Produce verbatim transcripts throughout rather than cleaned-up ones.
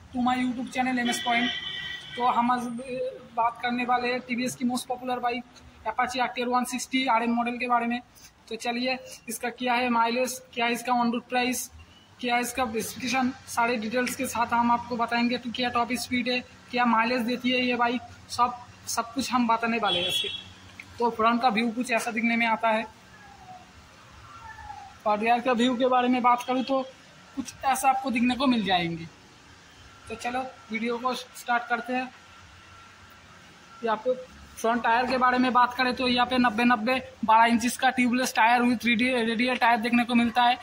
To my YouTube channel M S point. तो हम आज बात करने वाले हैं टीवीएस की most popular bike Apache R T R one sixty R M model के बारे में। तो चलिए इसका क्या है माइलेज, क्या है इसका ऑन रोड प्राइस, क्या है इसका स्पेसिफिकेशन, सारे डिटेल्स के साथ हम आपको बताएंगे। तो क्या टॉप स्पीड है, क्या माइलेज देती है ये बाइक, सब सब कुछ हम बताने वाले हैं इसके। तो फ्रंट का व्यू कुछ ऐसा दिखने में आता है और रियर का व्यू के बारे में बात करूँ तो कुछ ऐसा आपको दिखने को मिल जाएंगे। तो चलो वीडियो को स्टार्ट करते हैं। यहाँ पे फ्रंट टायर के बारे में बात करें तो यहाँ पे नब्बे नब्बे बारह इंचिस का tubeless tyre with radial tyre देखने को मिलता है।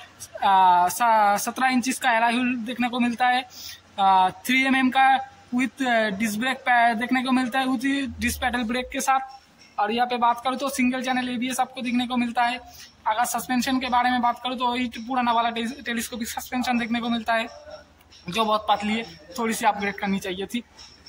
सत्रह इंचिस का एलॉय व्हील देखने को मिलता है। थ्री एम एम का विथ डिस्क ब्रेक देखने को मिलता है विथ डिस्क पैडल ब्रेक के साथ। और यहाँ पे बात करूँ तो सिंगल चैनल एबीएस आपको दिखने को मिलता है। अगर सस्पेंशन के बारे में बात करूँ तो वही पुराना वाला टेलीस्कोपिक सस्पेंशन देखने को मिलता है जो बहुत पतली है, थोड़ी सी अपग्रेड करनी चाहिए थी।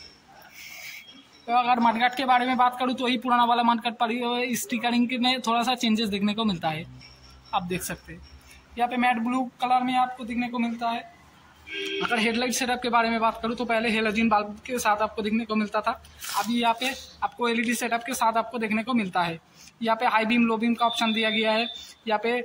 तो अगर मडगार्ड के बारे में बात करूँ तो वही पुराना वाला मडगार्ड पर स्टिकरिंग में थोड़ा सा चेंजेस देखने को मिलता है, आप देख सकते हैं। यहाँ पे मैट ब्लू कलर में आपको दिखने को मिलता है। अगर हेडलाइट सेटअप के बारे में बात करूँ तो पहले हेलोजन बल्ब के साथ आपको देखने को मिलता था, अभी यहाँ पे आपको एलईडी सेटअप के साथ आपको देखने को मिलता है। यहाँ पे हाई बीम लो बीम का ऑप्शन दिया गया है। यहाँ पे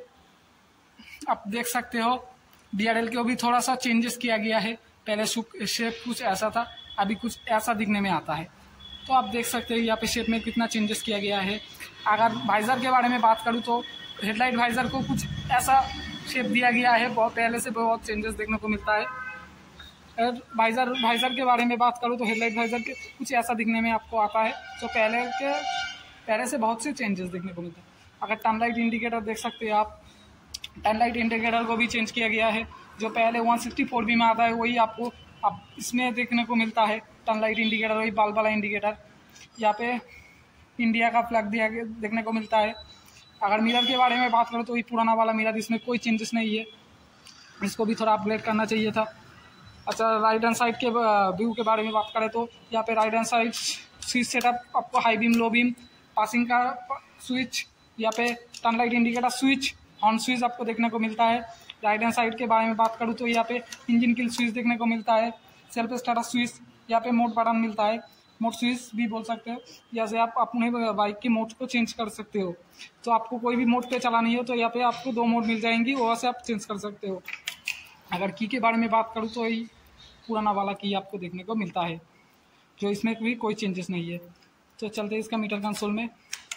आप देख सकते हो डीआरएल को भी थोड़ा सा चेंजेस किया गया है। पहले शेप कुछ ऐसा था, अभी कुछ ऐसा दिखने में आता है। तो आप देख सकते हैं यहाँ पे शेप में कितना चेंजेस किया गया है। अगर वाइजर के बारे में बात करूँ तो हेडलाइट वाइजर को कुछ ऐसा शेप दिया गया है, बहुत पहले से बहुत चेंजेस देखने को मिलता है। अगर वाइजर वाइजर के बारे में बात करूँ तो हेडलाइट वाइजर के कुछ ऐसा दिखने में आपको आता है जो पहले के पहले से बहुत से चेंजेस देखने को मिलता है। अगर टर्न लाइट इंडिकेटर देख सकते हैं आप, टर्न लाइट इंडिकेटर को भी चेंज किया गया है। जो पहले वन सिक्सटी फोर बी में आता है वही आपको अब इसमें देखने को मिलता है। टर्न लाइट इंडिकेटर वही बाल वाला इंडिकेटर। यहाँ पे इंडिया का फ्लैग दिया देखने को मिलता है। अगर मिरर के बारे में बात करें तो वही पुराना वाला मिरर, इसमें कोई चेंजेस नहीं है, इसको भी थोड़ा अपग्रेड करना चाहिए था। अच्छा, राइट हैंड साइड के व्यू के बारे में बात करें तो यहाँ पे right hand side switch setup आपको high beam low beam passing का स्विच, यहाँ पे turn light indicator switch, horn switch आपको देखने को मिलता है। राइट हैंड साइड के बारे में बात करूँ तो यहाँ पे इंजन किल स्विच देखने को मिलता है। सेल्फ स्टार्टर स्विच, यहाँ पे मोड बटन मिलता है, मोड स्विच भी बोल सकते हो। जैसे आप अपने बाइक की मोड को चेंज कर सकते हो, तो आपको कोई भी मोड पे चलानी हो तो यहाँ पे आपको दो मोड मिल जाएंगी, वहाँ से आप चेंज कर सकते हो। अगर की के बारे में बात करूँ तो यही पुराना वाला की आपको देखने को मिलता है, जो इसमें भी कोई चेंजेस नहीं है। तो चलते हैं इसका मीटर कंसोल में।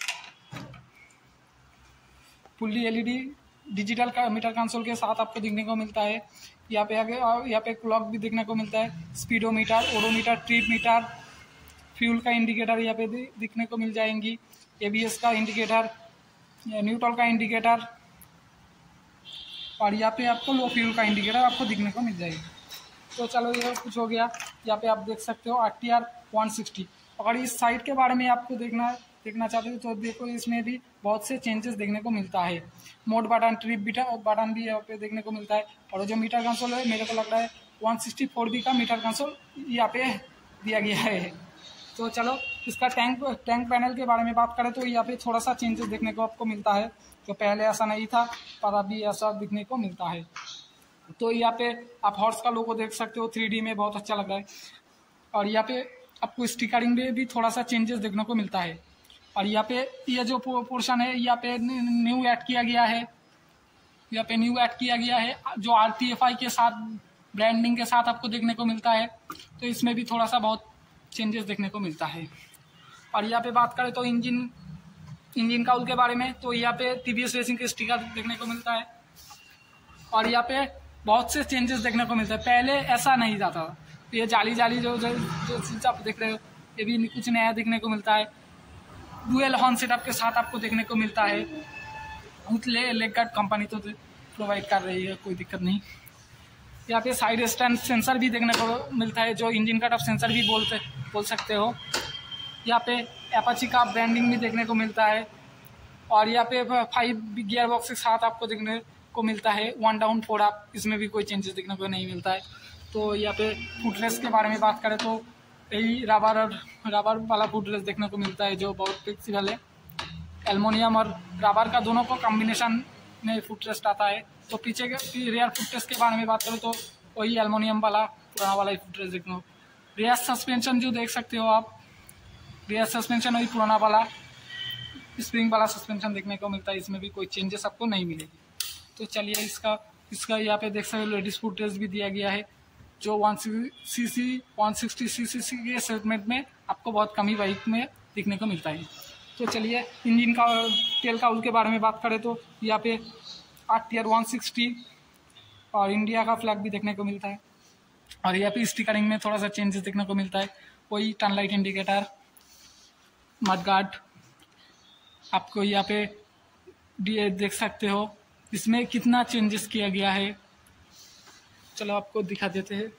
फुल्ली एलईडी डिजिटल का मीटर कंसोल के साथ आपको देखने को मिलता है। यहाँ पे आगे यहाँ पे क्लॉक भी देखने को मिलता है, speedometer, odometer, trip meter, fuel का इंडिकेटर यहाँ पे दिखने को मिल जाएंगी, एबीएस का इंडिकेटर, न्यूट्रल का इंडिकेटर और यहाँ पे आपको लो फ्यूल का इंडिकेटर आपको दिखने को मिल जाएगी। तो चलो ये कुछ हो गया। यहाँ पे आप देख सकते हो R T R one sixty. अगर इस साइड के बारे में आपको देखना देखना चाहते हो तो देखो, इसमें भी बहुत से चेंजेस देखने को मिलता है। मोड बटन, ट्रिप बटन भी यहाँ पे देखने को मिलता है। और जो मीटर कंसोल है मेरे को लग रहा है वन सिक्सटी फोर बी का मीटर कंसोल यहाँ पे दिया गया है। तो चलो इसका टैंक टैंक पैनल के बारे में बात करें तो यहाँ पे थोड़ा सा चेंजेस देखने को आपको मिलता है, जो पहले ऐसा नहीं था पर अभी ऐसा दिखने को मिलता है। तो यहाँ पे आप हॉर्स का लोगो देख सकते हो, थ्री डी में बहुत अच्छा लग रहा है। और यहाँ पे आपको स्टिकरिंग में भी थोड़ा सा चेंजेस देखने को मिलता है। और यहाँ पे ये जो पोर्शन है यहाँ पे न्यू ऐड किया गया है, यहाँ पे न्यू ऐड किया गया है जो आर टी एफ आई के साथ ब्रांडिंग के साथ आपको देखने को मिलता है। तो इसमें भी थोड़ा सा बहुत चेंजेस देखने को मिलता है। और यहाँ पे बात करें तो इंजन इंजन काउल के बारे में तो यहाँ पे टीवीएस रेसिंग के स्टिकर देखने को मिलता है। और यहाँ पे बहुत से चेंजेस देखने को मिलता है, पहले ऐसा नहीं जाता। तो ये जाली जाली जो जो, जो चीज़ आप देख रहे हो ये भी कुछ नया देखने को मिलता है। डुअल हॉर्न सेटअप के साथ आपको देखने को मिलता है। ले लेग गार्ड कंपनी तो प्रोवाइड कर रही है, कोई दिक्कत नहीं। यहाँ पे साइड स्टैंड सेंसर भी देखने को मिलता है, जो इंजन कट ऑफ सेंसर भी बोलते बोल सकते हो। यहाँ पे अपाची का ब्रांडिंग भी देखने को मिलता है। और यहाँ पे फाइव गियर बॉक्स के साथ आपको देखने को मिलता है, वन डाउन फोर अप, इसमें भी कोई चेंजेस देखने को नहीं मिलता है। तो यहाँ पे फुटरेस्ट के बारे में बात करें तो यही रबर और रबर वाला फुटरेस्ट देखने को मिलता है, जो बहुत फ्लेक्सिबल है। एल्युमिनियम और रबर का दोनों को कॉम्बिनेशन में फुटरेस्ट आता है। तो पीछे के रियर फुटरेस्ट के बारे में बात करें तो वही एल्युमिनियम वाला पुराना वाला ही फुटरेस्ट देखने को। रियर सस्पेंशन जो देख सकते हो आप, रियर सस्पेंशन वही पुराना वाला स्प्रिंग वाला सस्पेंशन देखने को मिलता है, इसमें भी कोई चेंजेस आपको नहीं मिलेगी। तो चलिए इसका इसका यहाँ पे देख सकते हो लेडीज फुटरेस्ट भी दिया गया है, जो one C C one sixty C C C के सेगमेंट में आपको बहुत कम ही बाइक में देखने को मिलता है। तो चलिए इंजन का तेल का उसके बारे में बात करें तो यहाँ पे आठ टीयर वन सिक्सटी और इंडिया का फ्लैग भी देखने को मिलता है। और यहाँ पे स्टिकरिंग में थोड़ा सा चेंजेस देखने को मिलता है, वही turn light indicator, mudguard आपको यहाँ पे देख सकते हो। इसमें कितना चेंजेस किया गया है, चलो आपको दिखा देते हैं।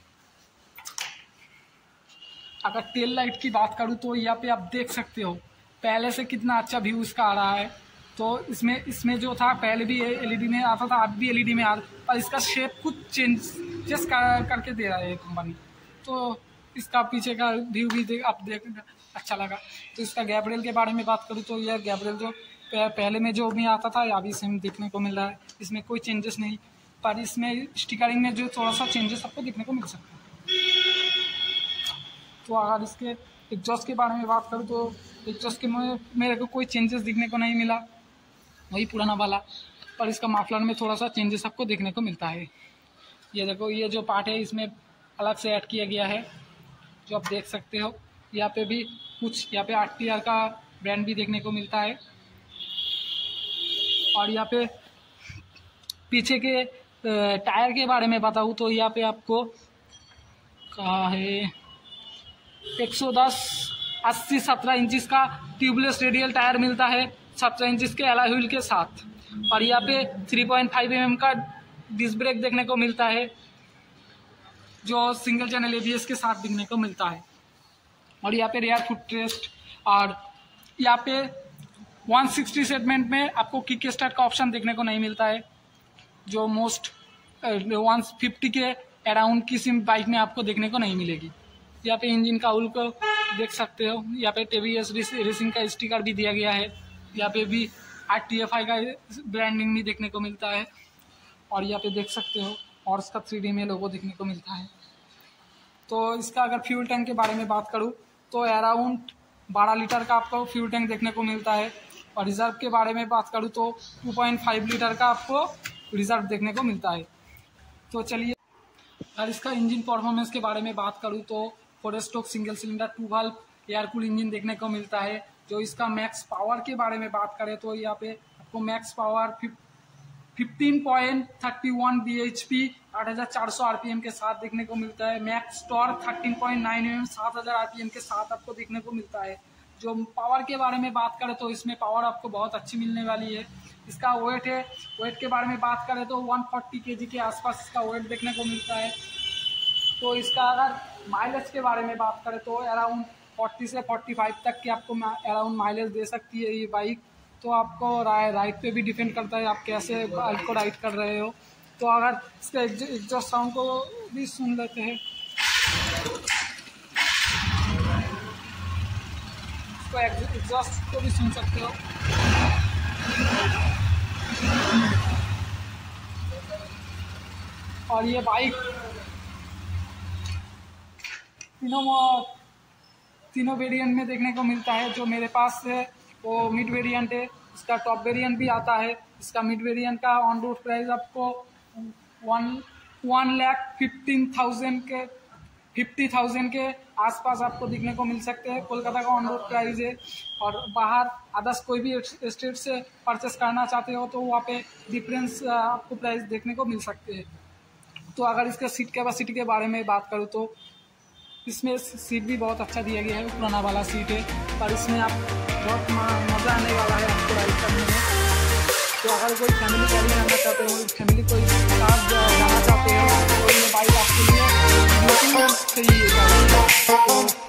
अगर टेल लाइट की बात करूँ तो यहाँ पे आप देख सकते हो पहले से कितना अच्छा व्यू इसका आ रहा है। तो इसमें इसमें जो था पहले भी एलईडी में आता था, अब भी एलईडी में आ रहा, पर इसका शेप कुछ चेंजेस कर, करके दे रहा है कंपनी। तो इसका पीछे का व्यू भी देख आप देख अच्छा लगा। तो इसका गैब्रियल के बारे में बात करूँ तो यह गैब्रियल जो पहले में जो भी आता था अभी सेम देखने को मिल रहा है, इसमें कोई चेंजेस नहीं, पर इसमें स्टिकरिंग में जो थोड़ा सा चेंजेस आपको देखने को मिल सकता है। तो अगर इसके एग्जॉस्ट के बारे में बात करूँ तो एग्जॉस्ट के में मेरे को कोई चेंजेस देखने को नहीं मिला, वही पुराना वाला, पर इसका मफलर में थोड़ा सा चेंजेस आपको देखने को मिलता है। ये देखो ये जो पार्ट है इसमें अलग से ऐड किया गया है, जो आप देख सकते हो। यहाँ पे भी कुछ यहाँ पे आर टी आर का ब्रांड भी देखने को मिलता है। और यहाँ पे पीछे के टायर के बारे में बताऊँ तो यहाँ पे आपको कहा है एक सौ दस अस्सी सत्रह इंचिस का ट्यूबलेस रेडियल टायर मिलता है सत्रह इंचिस के अलॉय व्हील के साथ। और यहाँ पे three point five M M का डिस्क ब्रेक देखने को मिलता है, जो सिंगल चैनल एबीएस के साथ देखने को मिलता है। और यहाँ पे रियर फुटरेस्ट और यहाँ पे वन सिक्सटी सेगमेंट में आपको किक स्टार्ट का ऑप्शन देखने को नहीं मिलता है, जो मोस्ट वन फिफ्टी के अराउंड किसी बाइक में आपको देखने को नहीं मिलेगी। यहाँ पे इंजन का ऑयल को देख सकते हो, यहाँ पे टीवीएस रेसिंग का स्टिकर भी दिया गया है। यहाँ पे भी आर टी एफ आई का ब्रांडिंग भी देखने को मिलता है। और यहाँ पे देख सकते हो और इसका थ्री डी में लोगो देखने को मिलता है। तो इसका अगर फ्यूल टैंक के बारे में बात करूँ तो अराउंड बारह लीटर का आपको फ्यूल टैंक देखने को मिलता है। और रिजर्व के बारे में बात करूँ तो टू पॉइंट फाइव लीटर का आपको रिजर्व देखने को मिलता है। तो चलिए और इसका इंजन परफॉर्मेंस के बारे में बात करूँ तो four stroke single cylinder two valve air cool engine देखने को मिलता है। जो इसका मैक्स पावर के बारे में बात करें तो यहाँ पे आपको max power fifteen point thirty one BHP आठ हज़ार चार सौ आरपीएम के साथ देखने को मिलता है। Max torque thirteen point nine M सात हज़ार आरपीएम के साथ आपको देखने को मिलता है। जो पावर के बारे में बात करें तो इसमें पावर आपको बहुत अच्छी मिलने वाली है। इसका वेट है, वेट के बारे में बात करें तो वन फोर्टी केजी के आसपास इसका वेट देखने को मिलता है। तो इसका अगर माइलेज के बारे में बात करें तो अराउंड फोर्टी से फोर्टी फाइव तक की आपको अराउंड माइलेज दे सकती है ये बाइक। तो आपको राइड पे भी डिपेंड करता है आप कैसे बाइक को राइड कर रहे हो। तो अगर इसका एग्जॉस्ट साउंड को भी सुन लेते हैं, इसको एग्जॉस्ट को भी सुन सकते हो। और ये बाइक तीनों तीनों वेरिएंट में देखने को मिलता है। जो मेरे पास है वो मिड वेरिएंट है, इसका टॉप वेरिएंट भी आता है। इसका मिड वेरिएंट का ऑन रोड प्राइस आपको one one lakh fifteen thousand के फिफ्टी थाउजेंड के आसपास आपको देखने को मिल सकते हैं। कोलकाता का ऑन रोड प्राइस है। और बाहर अदर्स कोई भी स्टेट से परचेस करना चाहते हो तो वहाँ पे डिफरेंस आपको प्राइस देखने को मिल सकते हैं। तो अगर इसके सीट कैपेसिटी के बारे में बात करूँ तो इसमें सीट भी बहुत अच्छा दिया गया है, पुराना वाला सीट है, पर इसमें आप बहुत मज़ा आने वाला है आपको राइड करने में। तो अगर कोई फैमिली कैरी करना चाहते हो, फैमिली कोई साथ जाना चाहते हो तो ये बाइक आपके लिए बिल्कुल सही है।